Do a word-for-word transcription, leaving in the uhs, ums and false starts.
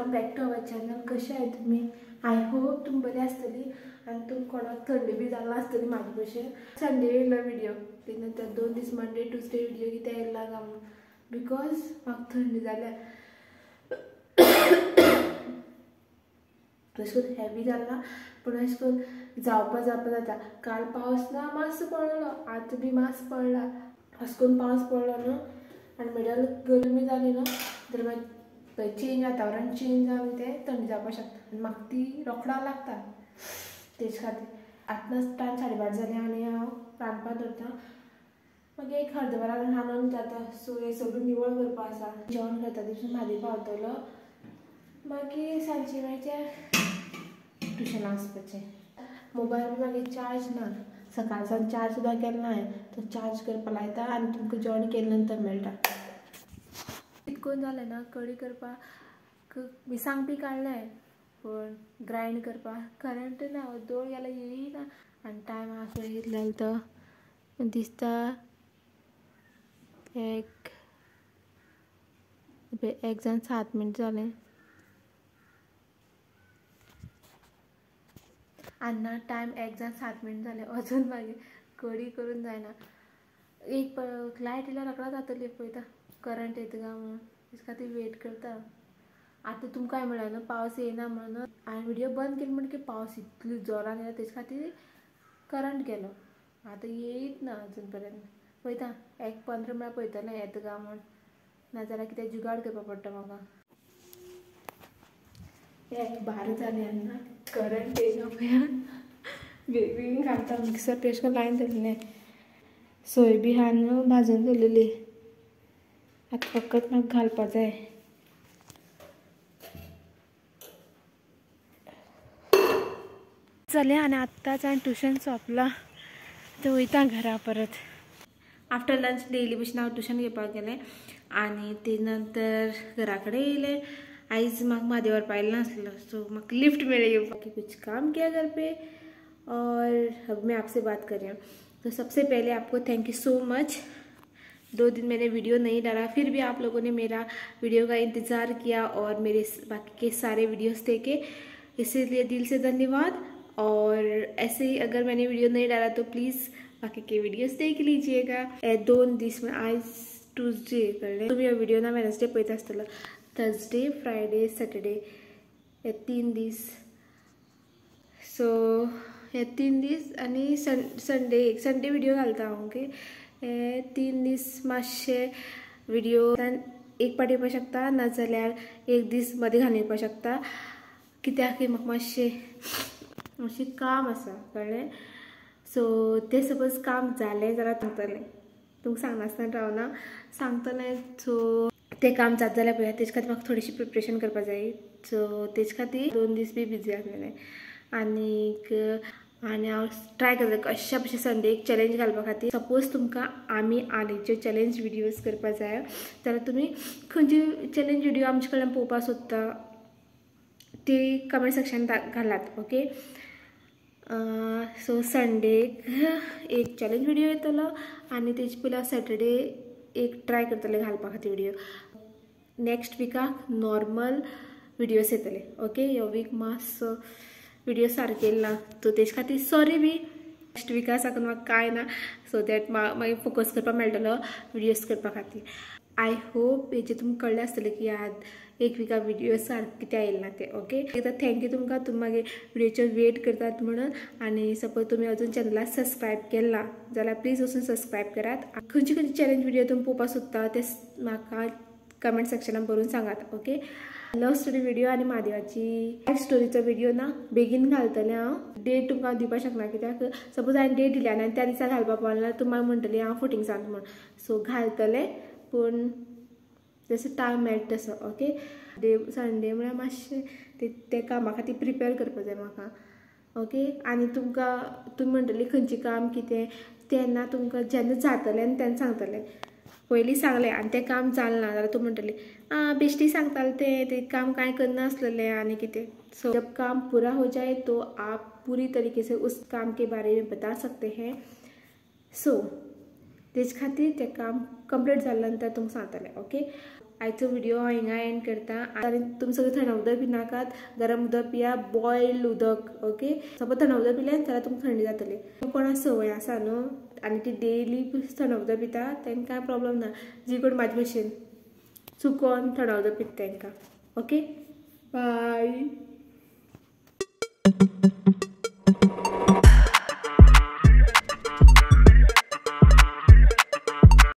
Welcome back to our channel. कशे आहे तुम्ही? आय होप तुम बरे आसतली आणि तुम कोणाक थंडी बी जाला आसतली माझी भशेन. संडे येयलो व्हिडिओ, त्यानंतर दोन दीस मंडे ट्यूसडे व्हिडिओ कित्याक येयला काय म्हणून बिकॉज म्हाका थंडी जाल्या. तशें करून हेवी जालां पूण अशें करून जावपा जावपा जाता. काल पावस ना मातसो पडलो, आतां बी मातसो पडला. अशें करून पावस पडलो न्हू आनी मिडल गरमी जाली न्हू जाल्यार मागीर चेंज वातावरण चेंज जावन तें थंडी जावपाक शकता आनी म्हाका ती रोखडा लागता. तेज खातीर आतां टायम साडे बारा जाली आनी हांव रांदपाक दवरतां. मागीर एक अर्द वरान रांदून जाता. सो हें सगळें निवळ करपा आसा. जेवण करता तशें म्हाजी पावतलो. मागीर सांजचें मागीर ट्युशनाक वचपाचें. मोबायल बी मागीर चार्ज ना. सकाळसान चार्ज सुद्दां केलो ना हांवें. तो चार्ज करपा लायता आनी तुमकां जेवण केले नंतर मेळटा. इतकोन जालें ना कडी करपाक मिरसांग बी काडलें पूण ग्रायंड करपाक करंट ना. दोळ गेल्यार येयना आनी टायम आसा कितलो जालो तो दिसता एक एक जावन सात मिनट जालें. आनी टायम एक जावन सात मिनट जालें अजून मागीर कडी करून जायना. एक लायट येयल्यार रोखडो जातली पळयता करंट येता काय म्हणून. तेज खातीर वेट करता. आतां तुमकां म्हळ्यार न्हू पावस येयना म्हणून हांवें व्हिडिओ बंद केलो म्हणटकीर पावस इतलो जोरान येयलो तेज खातीर करंट गेलो. आतां येयत ना अजून पर्यंत. पळयता एक पंदरा म्हळ्यार पळयतलें येता काय म्हूण. नाजाल्यार कितें जुगाड करपा पडटा म्हाका. एक बारा जालें आनी करंट येयना पळय. बेगीन घालता मिक्सर तेश कोन्न लायन दवरलें. सोय बी आहा न्हू भाजून दवरलेली. आतां फकत म्हाका घालपा जाय. जालें आनी आत्ताच हांवें ट्युशन सोंपलां. आतां वयता घरा परत. आफ्टर लंच डेली भशेन हांव ट्युशन घेवपाक गेलें आनी तेज नंतर घरा कडेन येयलें. आयज म्हाका म्हादें व्हरपा येयलो नासलो सो म्हाका लिफ्ट मेळ्ळी येवपाक. कुछ काम किया घर पे और अब मैं आपसे बात कर रही हूँ. तो सबसे पहले आपको थैंक यू सो मच. दो दिन मैंने वीडियो नहीं डाला फिर भी आप लोगों ने मेरा वीडियो का इंतज़ार किया और मेरे बाकी के सारे वीडियोस देखे, इसीलिए दिल से धन्यवाद. और ऐसे ही अगर मैंने वीडियो नहीं डाला तो प्लीज़ बाकी के वीडियोस देख लीजिएगा. दोन दीस में आज ट्यूसडे कळ्ळें. तुमी हो वीडियो ना वेनसडे पळयता आसतलो. थर्सडे फ्रायडे सॅटरडे हे तीन दीस. सो हे तीन दीस आनी सन संडे एक संडे विडियो घालता हांव. ओके हे तीन दीस मातशे विडियो एक पाटी येवपाक शकता नाजाल्यार एक दीस मदें घालून येवपाक शकता. कित्याक म्हाका मातशें मातशें काम आसा कळ्ळें. सो तें सपोज काम जालें जाल्यार सांगतलें. तुमकां सांगनासतना रावना सांगतलें. सो तें काम जाता जाल्यार पळय तेज खातीर म्हाका थोडीशी प्रिपरेशन करपाक जाय. सो तेज खातीर दोन दीस बी बिजी आसलेलें. आनीक आनी हांव ट्राय करता कशा भशेन संडे एक चॅलेंज घालपा खातीर. सपोज तुमकां आमी आलीच्यो चॅलेंज विडियोज करपाक जाय जाल्यार तुमी खंयची चॅलेंज विडियो आमचे कडल्यान पळोवपाक सोदता ती कमेंट सेक्शनांत घालात. ओके सो संडेक एक चॅलेंज विडियो येतलो आनी तेजे पयलीं हांव सॅटरडे एक ट्राय करतलें घालपा खातीर विडियो. नेक्स्ट विकाक नॉर्मल विडियोज येतले. ओके ह्यो वीक मातसो विडियो सारके येयले ना सो तेज खातीर सॉरी बी. नेक्स्ट विका साकून म्हाका कांय ना सो दॅट मागीर फोकस करपाक मेळटलो विडियोज करपा खातीर. आय होप हेजें तुमकां कळ्ळें आसतलें की आज एक विका विडियो सारके कित्याक येयले ना ते. ओके एकदां थँक्यू तुमकां. तुमी मागीर विडियोचो वेट करतात म्हणून. आनी सपोज तुमी अजून चॅनलाक सबस्क्रायब केला जाल्यार प्लीज वचून सबस्क्रायब करात. खंयची खंयची चॅलेंज विडियो तुमी पळोवपाक सोदता ते म्हाका कमेंट सेक्शनान बरोवन सांगात. ओके लव स्टोरी विडियो आनी म्हादेवाची लायफ स्टोरीचो विडियो ना बेगीन घालतलें हांव. डेट तुमकां दिवपाक शकना कित्याक सपोज हांवें डेट दिली आनी त्या दिसा घालपाक पावलें जाल्यार तुमी म्हणटलीं हांव फुटींग म्हूण. सो घालतलें पूण जसो टायम मेळटा तसो. ओके डे संडे म्हळ्यार मातशें ते कामा खातीर प्रिपेर करपाक जाय म्हाका. ओके आनी तुमकां तुमी म्हणटलीं खंयचें काम कितें तेन्ना तुमकां जेन्ना जातलें आनी तेन्ना सांगतलें. पयलीं सांगलें आनी तें काम जालें ना जाल्यार तुमी म्हणटलीं आं बेश्टी सांगतालें तें तें काम कांय करना आसलेलें आनी कितें. सो जब काम पूरा हो जाए तो आप पूरी तरीके से उस काम के बारे में बता सकते हैं. सो तेज खातीर तें काम कंप्लीट जाल्या नंतर तुमकां सांगतलें. ओके आयचो व्हिडिओ हांव हिंगा एंड करता आनी तुमी सगळे थंड उदक पिनाकात, गरम उदक पिया, बॉयल्ड उदक ओके. सपोज थंड उदक पिलें जाल्यार तुमकां थंडी जातली. कोणाक संवय आसा न्हू आनी ती डेली थंड उदक पिता तांकां प्रॉब्लम ना. जी कोण म्हाजे भशेन चुकोन थंड उदक पिता तांकां. Okay bye.